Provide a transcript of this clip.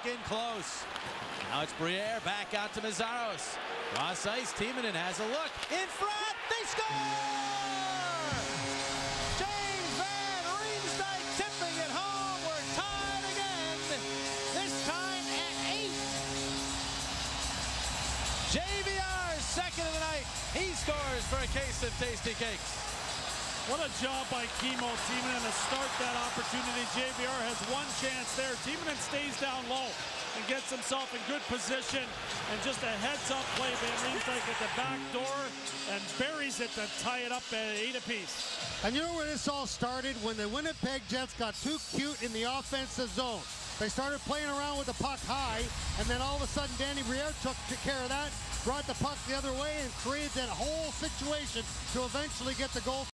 in close. Now it's Briere back out to Meszaros. Cross ice, Timonen has a look. In front, they score! James Van Riemsdyk tipping it home. We're tied again, this time at 8. JVR's second of the night. He scores for a case of Tasty Cakes. What a job by Kimmo Timonen to start that opportunity. JVR has one chance there. Timonen stays down low and gets himself in good position. And just a heads-up play, Van Riemsdyk at the back door and buries it to tie it up at 8 apiece. And you know where this all started? When the Winnipeg Jets got too cute in the offensive zone. They started playing around with the puck high, and then all of a sudden Danny Briere took care of that, brought the puck the other way, and created that whole situation to eventually get the goal.